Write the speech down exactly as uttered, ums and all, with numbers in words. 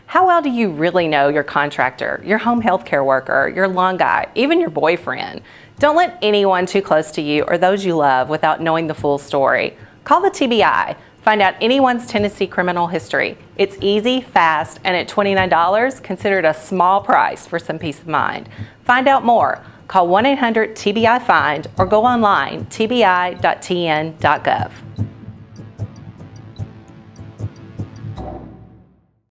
How well do you really know your contractor, your home health care worker, your lawn guy, even your boyfriend? Don't let anyone too close to you or those you love without knowing the full story. Call the T B I. Find out anyone's Tennessee criminal history. It's easy, fast, and at twenty-nine dollars, considered a small price for some peace of mind. Find out more. Call one eight hundred T B I find or go online, T B I dot T N dot gov.